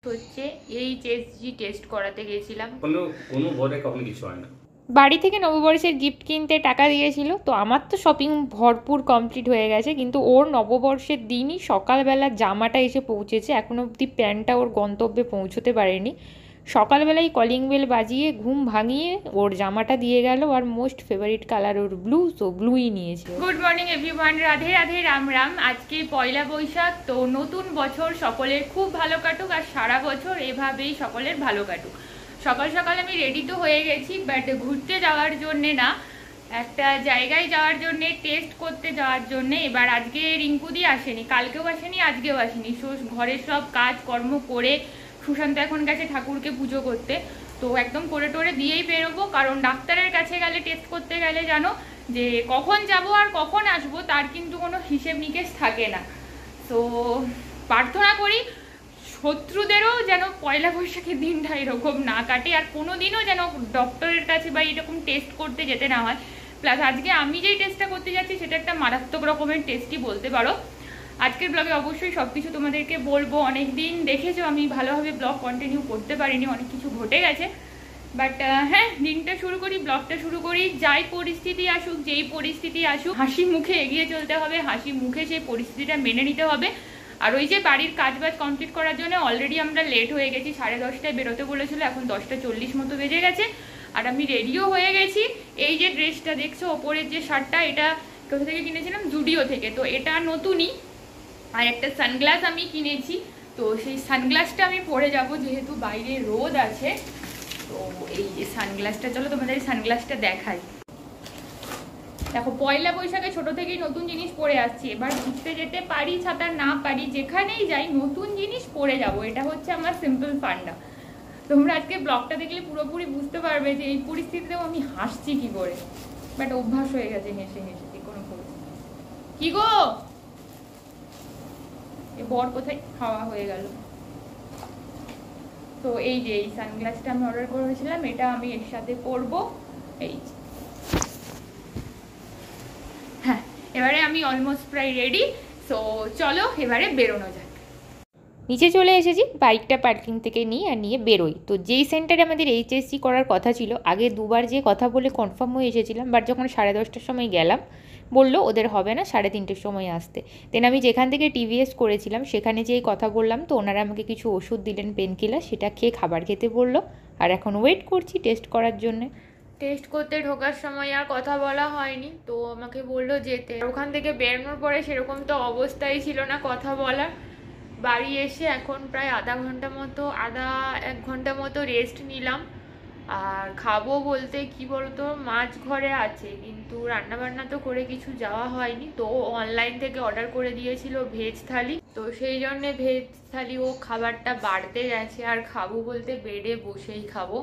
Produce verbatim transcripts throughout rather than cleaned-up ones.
হচ্ছে H S G test করাতে গেছিলাম। কোনো কোনো ঘরে কখনো কিছু হয় না। বাড়ি থেকে নববর্ষের গিফট কিনতে টাকা দিয়েছিল, তো আমার তো শপিং ভরপুর কমপ্লিট হয়ে গেছে, কিন্তু ওর নববর্ষের দিনই সকালবেলা জামাটা এসে পৌঁছেছে, এখনও অবধি প্যান্টটা ওর গন্তব্যে পৌঁছতে পারেনি। সকালবেলায় কলিং বেল বাজিয়ে ঘুম ভাঙিয়ে ওর জামাটা দিয়ে গেল, আর মোস্ট ফেভারিট কালার ওর ব্লু, তো ব্লুই নিয়েছে। Good morning everyone, Radhe Radhe, Ram Ram. আজকে পয়লা বৈশাখ, তো নতুন বছর সকলের খুব ভালো কাটুক, আর সারা বছর এভাবেই সকলের ভালো কাটুক। সকাল সকাল আমি রেডি তো হয়ে গেছি, বাট ঘুরতে যাওয়ার জন্যে না, একটা জায়গায় যাওয়ার জন্যে, টেস্ট করতে যাওয়ার জন্যে। এবার আজকে রিঙ্কুদি আসেনি, কালকেও আসেনি, আজকেও আসেনি। ঘরের সব কাজ কর্ম করে সুশান্ত এখন গেছে ঠাকুরকে পুজো করতে, তো একদম করে টোরে দিয়েই বেরোবো। কারণ ডাক্তারের কাছে গেলে, টেস্ট করতে গেলে জানো যে কখন যাব আর কখন আসবো তার কিন্তু কোনো হিসেব নিকেশ থাকে না। তো প্রার্থনা করি শত্রুদেরও যেন পয়লা বৈশাখের দিনটা এরকম না কাটে, আর কোনো দিনও যেন ডক্টরের কাছে বা এরকম টেস্ট করতে যেতে না হয়। প্লাস আজকে আমি যেই টেস্টটা করতে যাচ্ছি সেটা একটা মারাত্মক রকমের টেস্টই বলতে পারো। আজকের ব্লগে অবশ্যই সব কিছু তোমাদেরকে বলবো। অনেক দিন দেখেছো আমি ভালোভাবে ব্লগ কন্টিনিউ করতে পারিনি, অনেক কিছু ঘটে গেছে। বাট হ্যাঁ, দিনটা শুরু করি, ব্লগটা শুরু করি। যাই পরিস্থিতি আসুক, যেই পরিস্থিতি আসুক, হাসি মুখে এগিয়ে চলতে হবে, হাসি মুখে সেই পরিস্থিতিটা মেনে নিতে হবে। আর ওই যে বাড়ির কাজবাজ কমপ্লিট করার জন্য অলরেডি আমরা লেট হয়ে গেছি, সাড়ে দশটায় বেরোতে বলেছিল, এখন দশটা চল্লিশ মতো বেজে গেছে। আর আমি রেডিও হয়ে গেছি। এই যে ড্রেসটা দেখছো, ওপরের যে শার্টটা, এটা কোথা থেকে কিনেছিলাম? জুডিও থেকে। তো এটা নতুনই। আর একটা সানগ্লাস আমি কিনেছি, তো সেই সানগ্লাসটা আমি পরে যাব যেহেতু বাইরে রোদ আছে। তো এই যে সানগ্লাসটা, চলো তোমাদের সানগ্লাসটা দেখাই। দেখো, পয়লা বৈশাখে ছোট থেকেই নতুন জিনিস পরে আসছি। এবার ঘুরতে যেতে পারি ছাতা না পারি, যেখানেই যাই নতুন জিনিস পরে যাব, এটা হচ্ছে আমার সিম্পল ফান্ডা। তোমরা আজকে ব্লগটা দেখলে পুরোপুরি বুঝতে পারবে যে এই পরিস্থিতিতেও আমি হাসছি কি করে। বাট অভ্যাস হয়ে গেছে হেসে হেসে যে কোনো পরিস্থিতি। কি গো, এ বর কোথায়? খাওয়া হয়ে গেল। তো এই যে এই সানগ্লাসটা আমি অর্ডার করেছিলাম, এটা আমি এর সাথে পরবো। এই হ্যাঁ, এবারে আমি অলমোস্ট প্রায় রেডি। সো চলো এবারে বেরোনো যাক। নিচে চলে এসেছি, বাইকটা পার্কিং থেকে নিয়ে আর নিয়ে বেরোই। তো যেই সেন্টারে আমাদের এইচএসসি করার কথা ছিল, আগে দুবার যে কথা বলে কনফার্ম হয়ে এসেছিলাম, বাট যখন সাড়ে দশটার সময় গেলাম বললো ওদের হবে না, সাড়ে তিনটের সময় আসতে। দেন আমি যেখান থেকে টিভিএস করেছিলাম সেখানে যেই কথা বললাম, তো ওনারা আমাকে কিছু ওষুধ দিলেন, পেন কিলার, সেটা খেয়ে খাবার খেতে বললো। আর এখন ওয়েট করছি টেস্ট করার জন্যে। টেস্ট করতে ঢোকার সময় আর কথা বলা হয়নি, তো আমাকে বললো যেতে। ওখান থেকে বেরোনোর পরে সেরকম তো অবস্থাই ছিল না কথা বলার। বাড়ি এসে এখন প্রায় আধা ঘন্টা মতো আধা এক ঘন্টা মতো রেস্ট নিলাম। আর খাবো বলতে কি বলতো, মাছ ঘরে আছে কিন্তু রান্নাবান্না তো করে কিছু যাওয়া হয়নি, তো অনলাইন থেকে অর্ডার করে দিয়েছিল ভেজ থালি, তো সেই জন্যে ভেজ থালি ও খাবারটা বাড়তে গেছে। আর খাবো বলতে বেডে বসেই খাবো।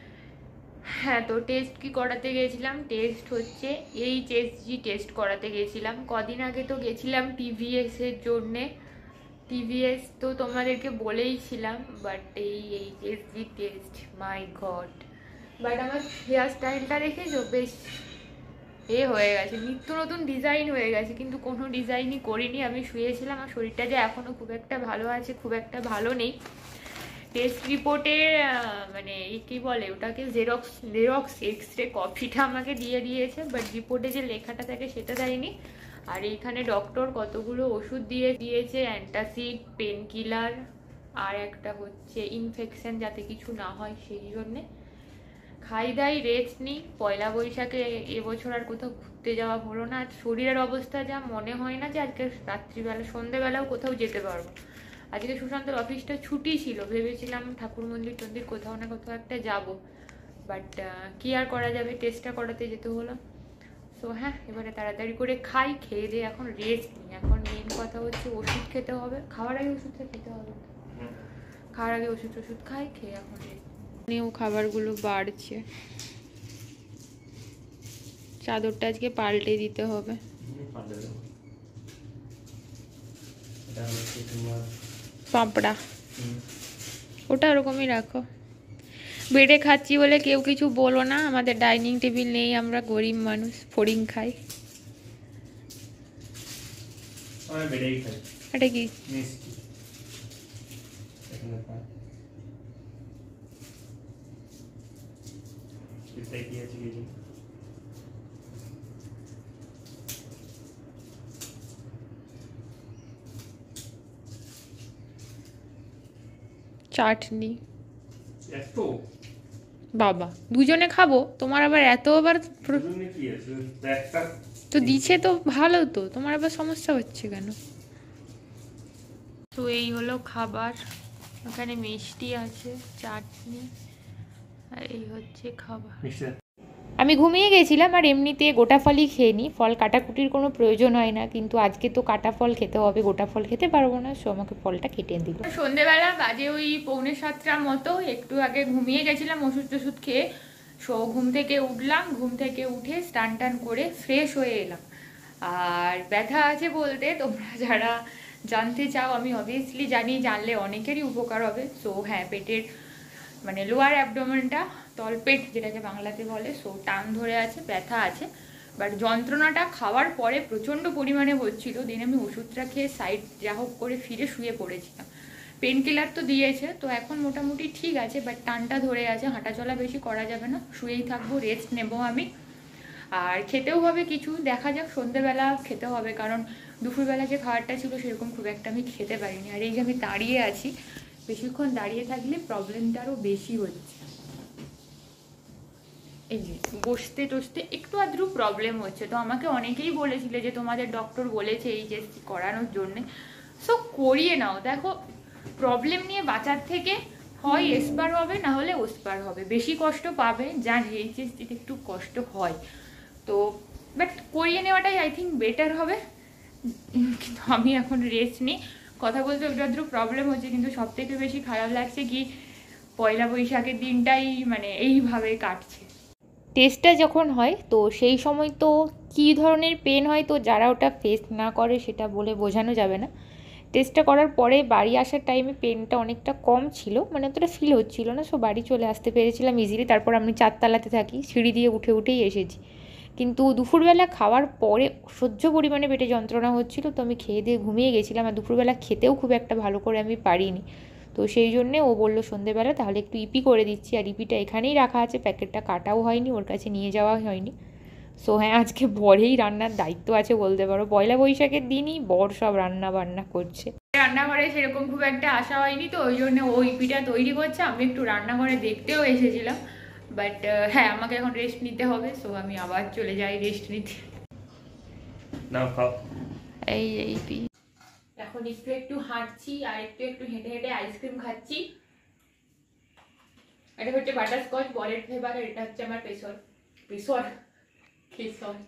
হ্যাঁ, তো টেস্ট কি করাতে গেছিলাম? টেস্ট হচ্ছে এইচ এস জি টেস্ট করাতে গেছিলাম। কদিন আগে তো গেছিলাম টিভিএস এর জন্যে। টিভিএস তো তোমাদেরকে বলেইছিলাম, বাট এই H S G test, my god. But আমার হেয়ার স্টাইলটা দেখেছো, বেশ এ হয়ে গেছে, নিত্য নতুন ডিজাইন হয়ে গেছে, কিন্তু কোনো ডিজাইনই করিনি। আমি শুয়েছিলাম, আর শরীরটা যে এখনও খুব একটা ভালো আছে, খুব একটা ভালো নেই। টেস্ট রিপোর্টের মানে কি বলে ওটাকে, জেরক্স জেরক্স এক্স রে কপিটা আমাকে দিয়ে দিয়েছে, বাট রিপোর্টে যে লেখাটা থাকে সেটা দেয়নি। আর এইখানে ডক্টর কতগুলো ওষুধ দিয়ে দিয়েছে, অ্যান্টাসিড, পেন কিলার, আর একটা হচ্ছে ইনফেকশন যাতে কিছু না হয় সেই জন্যে। খাই দাই রেস্ট নিই। পয়লা বৈশাখে এবছর আর কোথাও ঘুরতে যাওয়া হলো না। আর শরীরের অবস্থা যা, মনে হয় না যে আজকে রাত্রিবেলা সন্ধ্যেবেলাও কোথাও যেতে পারবো। আজকে সুশান্তর অফিসটা ছুটি ছিল, ভেবেছিলাম ঠাকুর মন্দির টন্দির কোথাও না কোথাও একটা যাব, বাট কি আর করা যাবে, টেস্টটা করাতে যেতে হলো। সো হ্যাঁ, এবারে তাড়াতাড়ি করে খাই, খেয়ে দিয়ে এখন রেস্ট নিই। এখন মেন কথা হচ্ছে ওষুধ খেতে হবে, খাওয়ার আগে ওষুধটা খেতে হবে, খাওয়ার আগে ওষুধ ওষুধ খাই, খেয়ে এখন রেস্ট নিয়েও খাবারগুলো বাড়ছে। চাদরটা আজকে পাল্টে দিতে হবে। পাপড়া ওটা ওরকমই রাখো। বেডে খাচ্ছি বলে কেউ কিছু বলো না, আমাদের ডাইনিং টেবিল নেই, আমরা গরিব মানুষ, ফড়িং খাই। এটা কি? চাটনি বাবা দুজনে খাবো, তোমার আবার এত আবার তো দিচ্ছে তো ভালো, তো তোমার আবার সমস্যা হচ্ছে কেন? তো এই হলো খাবার, ওখানে মিষ্টি আছে, চাটনি, আর এই হচ্ছে খাবার। আমি ঘুমিয়ে গেছিলাম আর এমনিতে গোটা ফলই খেয়ে নিই, ফল কাটাকুটির কোনো প্রয়োজন হয় না, কিন্তু আজকে তো কাটা ফল খেতে হবে, গোটা ফল খেতে পারবো না, সো আমাকে ফলটা কেটে দিল। সন্ধেবেলা বাজে ওই পৌনে সাতটার মতো, একটু আগে ঘুমিয়ে গেছিলাম ওষুধ টষুধ খেয়ে, সো ঘুম থেকে উঠলাম, ঘুম থেকে উঠে স্নান টান করে ফ্রেশ হয়ে এলাম। আর ব্যথা আছে বলতে তোমরা যারা জানতে চাও, আমি অবভিয়াসলি জানি, জানলে অনেকেরই উপকার হবে। সো হ্যাঁ, পেটের মানে লোয়ার অ্যাবডোমেনটা, তলপেট যেটাকে বাংলাতে বলে, সো টান ধরে আছে, ব্যথা আছে, বাট যন্ত্রণাটা খাওয়ার পরে প্রচণ্ড পরিমাণে হচ্ছিল। দিন আমি ওষুধটা খেয়ে সাইড যা হোক করে ফিরে শুয়ে পড়েছিলাম। পেন কিলার তো দিয়েছে, তো এখন মোটামুটি ঠিক আছে, বাট টানটা ধরে আছে, হাঁটা চলা বেশি করা যাবে না, শুয়েই থাকবো, রেস্ট নেবো আমি। আর খেতেও হবে কিছু, দেখা যাক সন্ধ্যেবেলা খেতে হবে, কারণ দুপুরবেলা যে খাবারটা ছিল সেরকম খুব একটা আমি খেতে পারিনি। আর এই যে আমি দাঁড়িয়ে আছি, বেশিক্ষণ দাঁড়িয়ে থাকলে প্রবলেমটা আরও বেশি হচ্ছে। এই যে বসতে টসতে একটু আদ্রু প্রবলেম হচ্ছে। তো আমাকে অনেকেই বলেছিল যে তোমাদের ডক্টর বলেছে এইচএসজি করানোর জন্যে, সো করিয়ে নাও। দেখো, প্রবলেম নিয়ে বাঁচার থেকে হয় এসপার হবে, না হলে ওসপার হবে, বেশি কষ্ট পাবে, জানি এইচএসজিতে একটু কষ্ট হয়, তো বাট করিয়ে নেওয়াটাই আই থিঙ্ক বেটার হবে। কিন্তু আমি এখন রেস্ট নিই, কথা বলতে একটু প্রবলেম হচ্ছে, কিন্তু সব থেকে বেশি খারাপ লাগছে কি পয়লা বৈশাখের দিনটাই মানে এইভাবে কাটছে। টেস্টটা যখন হয় তো সেই সময় তো কী ধরনের পেন হয়, তো যারা ওটা ফেস না করে সেটা বলে বোঝানো যাবে না। টেস্টটা করার পরে বাড়ি আসার টাইমে পেনটা অনেকটা কম ছিল, মানে অতটা ফিল হচ্ছিল না, সো বাড়ি চলে আসতে পেরেছিলাম ইজিলি। তারপর আমি চারতলাতে থাকি, সিঁড়ি দিয়ে উঠে উঠেই এসেছি। কিন্তু দুপুরবেলা খাওয়ার পরে সহ্য পরিমাণে পেটে যন্ত্রণা হচ্ছিলো, তো আমি খেয়ে দিয়ে ঘুমিয়ে গেছিলাম, আর দুপুরবেলা খেতেও খুব একটা ভালো করে আমি পারিনি। তো সেই জন্যে ও বললো সন্ধেবেলা তাহলে একটু ইপি করে দিচ্ছি, আর ইপিটা এখানেই রাখা আছে, প্যাকেটটা কাটাও হয়নি, ওর কাছে নিয়ে যাওয়া হয়নি। সো হ্যাঁ, আজকে বরেই রান্নার দায়িত্ব আছে বলতে পারো, পয়লা বৈশাখের দিনই বর সব রান্না বান্না করছে। রান্নাঘরে সেরকম খুব একটা আশা হয়নি, তো ওই জন্য ও ইপিটা তৈরি করছে, আমি একটু রান্নাঘরে দেখতেও এসেছিলাম, বাট হ্যাঁ আমাকে এখন রেস্ট নিতে হবে, সো আমি আবার চলে যাই রেস্ট নিতে। এই এই পি এখন একটু একটু হাঁটছি আর একটু একটু হেঁটে হেঁটে আইসক্রিম খাচ্ছি। এটা হচ্ছে বাটারস্কচ, বরের ফ্লেভার, এটা হচ্ছে আমার পেছর পেছর কেশর।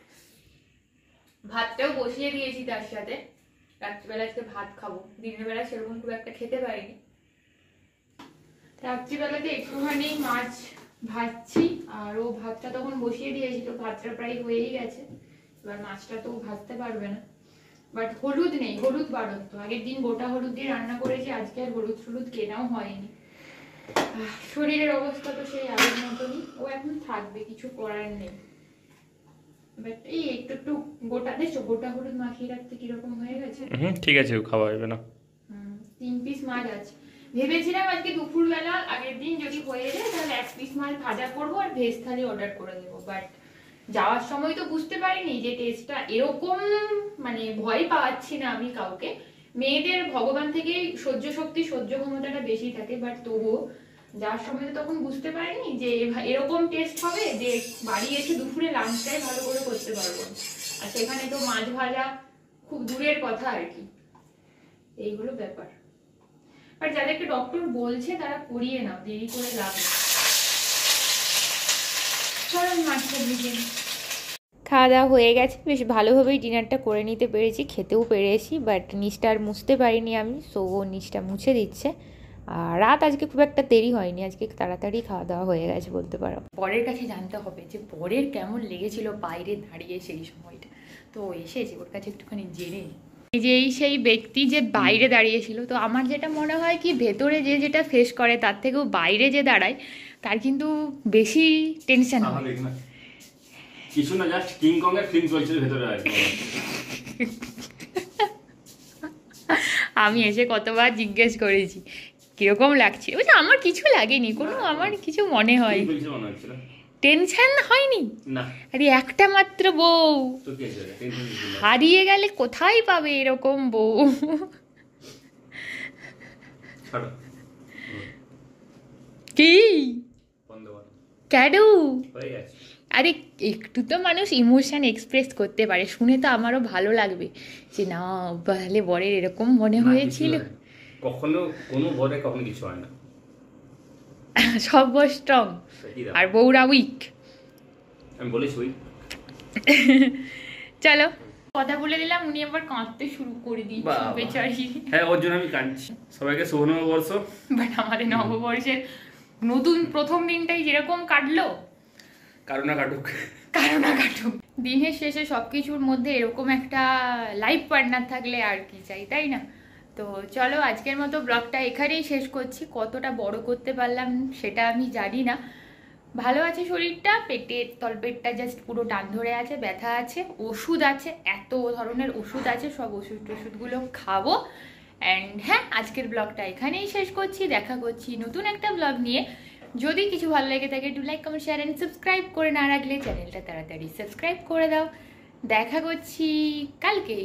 ভাতটাও বসিয়ে দিয়েছি তার সাথে, রাত্রিবেলা আজকে ভাত খাবো, দিনের বেলা সেরকম খুব একটা খেতে পারিনি, রাত্রিবেলাতে একটুখানি মাছ ভাজছি, আর ও ভাতটা তখন বসিয়ে দিয়েছিল, ভাতটা প্রায় হয়েই গেছে, এবার মাছটা তো ভাজতে পারবে না। বাট হলুদ নেই, হলুদ বাড়ন্ত, আগের দিন গোটা হলুদ দিয়ে রান্না করেছি, আজকে আর হলুদ হলুদ কেনাও হয়নি। শরীরের অবস্থা তো সেই আগের মতনই, ও এখন থাকবে, কিছু করার নেই, বাট এই একটু একটু গোটা দেখছো, গোটা হলুদ মাখিয়ে রাখতে কিরকম হয়ে গেছে। হুম, ঠিক আছে, খাওয়া যাবে না। হুম, তিন পিস মাছ আছে, ভেবেছিলাম আজকে দুপুরবেলা আগের দিন যদি হয়ে যায় তাহলে এক পিস মাছ ভাজা করবো আর ভেজ থালি অর্ডার করে দেবো, বাট যাওয়ার সময় তো বুঝতে পারিনি যে টেস্টটা এরকম, মানে ভয় পাচ্ছি না আমি কাউকে, মেয়েদের ভগবান থেকে সহ্য শক্তি সহ্য ক্ষমতাটা বেশি থাকে, বাট তবুও যাওয়ার সময় তো তখন বুঝতে পারিনি যে এরকম টেস্ট হবে, যে বাড়ি এসে দুপুরে লাঞ্চটাই ভালো করে করতে পারবো, আর সেখানে তো মাছ ভাজা খুব দূরের কথা আর কি, এইগুলো ব্যাপার। আর যাদেরকে ডক্টর বলছে তারা করিয়ে নাও, দেরি করে লাভ নেই। খাওয়া দাওয়া হয়ে গেছে, বেশ ভালোভাবেই ডিনারটা করে নিতে পেরেছি, খেতেও পেরেছি, বাট নিচটা আর মুছতে পারিনি আমি, সো ও নিচটা মুছে দিচ্ছে। আর রাত আজকে খুব একটা দেরি হয়নি, আজকে তাড়াতাড়ি খাওয়া দাওয়া হয়ে গেছে বলতে পারো। বরের কাছে জানতে হবে যে বরের কেমন লেগেছিল বাইরে দাঁড়িয়ে সেই সময়টা, তো এসেছে ওর কাছে একটুখানি জেনে। এই যে এই সেই ব্যক্তি যে বাইরে দাঁড়িয়েছিল, তো আমার যেটা মনে হয় কি ভেতরে যে যেটা ফেস করে তার থেকেও বাইরে যে দাঁড়ায় তার কিন্তু বেশি টেনশন হয়। কিছু না, জাস্ট কিং কং এর ফিল্ম চলছে ভেতরে আর কি। আমি এসে কতবার জিজ্ঞেস করেছি কিরকম লাগছে, ওই আমার কিছু লাগেনি, কোনো আমার কিছু মনে হয়। টেনশন হয়নি? না। আরে একটা মাত্র বউ, তো কি আছে টেনশন কি? হারিয়ে গেলে কোথায় পাবে এরকম বউ? ছাড়ো। কি বন্ধ কর। ক্যাডু? হয়ে গেছে। আরে একটু তো মানুষ ইমোশন এক্সপ্রেস করতে পারে, শুনে তো আমারও ভালো লাগবে যে না তাহলে বরের এরকম মনে হয়েছিল। কখনো কোনো বরে কখনো কিছু হয় না, সব বর স্ট্রং আর বউরা উইক। আমি বলেছি উইক। চলো, কথা বলে দিলাম, উনি আবার কাঁদতে শুরু করে দিয়েছে বেচারি। হ্যাঁ, ওর জন্য আমি কাঁদছি। সবাইকে শুভ নববর্ষ। বাট আমাদের নববর্ষের নতুন প্রথম দিনটাই যেরকম কাটলো, কারো না কাটুক, কারো না কাটুক। দিনের শেষে সবকিছুর মধ্যে এরকম একটা লাইফ পার্টনার থাকলে আর কি চাই, তাই না? তো চলো, আজকের মতো ব্লগটা এখানেই শেষ করছি। কতটা বড় করতে পারলাম সেটা আমি জানি না। ভালো আছে শরীরটা, পেটের তলপেটটা জাস্ট পুরো টান ধরে আছে, ব্যথা আছে, ওষুধ আছে, এত ধরনের ওষুধ আছে, সব ওষুধ টষুধগুলো খাবো। অ্যান্ড হ্যাঁ, আজকের ব্লগটা এখানেই শেষ করছি। দেখা করছি নতুন একটা ব্লগ নিয়ে। যদি কিছু ভালো লেগে থাকে do like comment share and subscribe করে না রাখলে চ্যানেলটা তাড়াতাড়ি সাবস্ক্রাইব করে দাও। দেখা করছি কালকে।